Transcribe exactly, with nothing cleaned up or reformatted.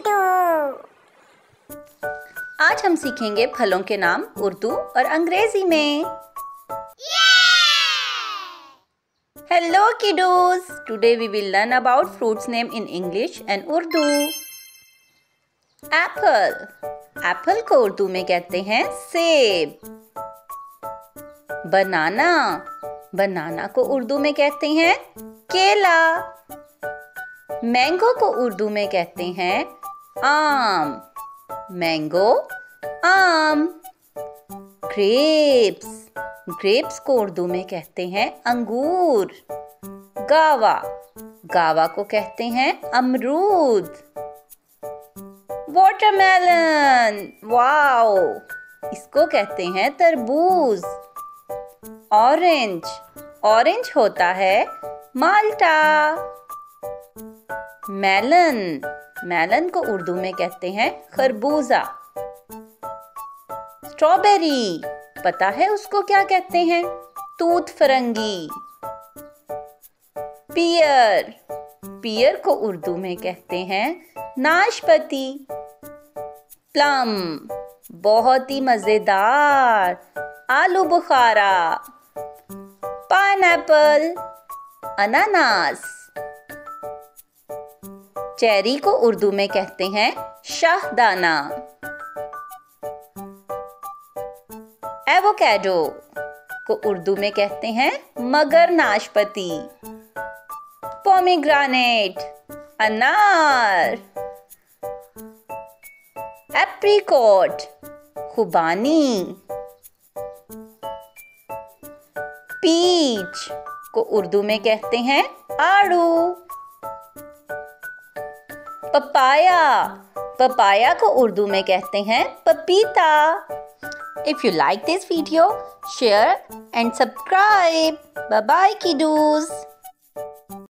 आज हम सीखेंगे फलों के नाम उर्दू और अंग्रेजी में। Hello kiddos, today we will learn about fruits name in English and Urdu. Apple, Apple को उर्दू में कहते हैं सेब। बनाना, बनाना को उर्दू में कहते हैं केला। मैंगो को उर्दू में कहते हैं आम, मैंगो आम। ग्रेप्स, ग्रेप्स को उर्दू में कहते हैं अंगूर। गावा, गावा को कहते हैं अमरूद। वाटरमेलन, वाओ, इसको कहते हैं तरबूज। ऑरेंज, ऑरेंज होता है माल्टा। मेलन, मेलन को उर्दू में कहते हैं खरबूजा। स्ट्रॉबेरी, पता है उसको क्या कहते हैं? तूत फरंगी। पियर, पियर को उर्दू में कहते हैं नाशपाती। प्लम, बहुत ही मजेदार आलू बुखारा। पाइनएप्पल, अनानास। चेरी को उर्दू में कहते हैं शाहदाना। एवोकाडो को उर्दू में कहते हैं मगर नाशपाती। पोमीग्रेनेट, अनार। एप्रिकॉट, खुबानी। पीच को उर्दू में कहते हैं आड़ू। पपाया, पपाया को उर्दू में कहते हैं पपीता। If you like this video, share and subscribe. Bye bye kiddos.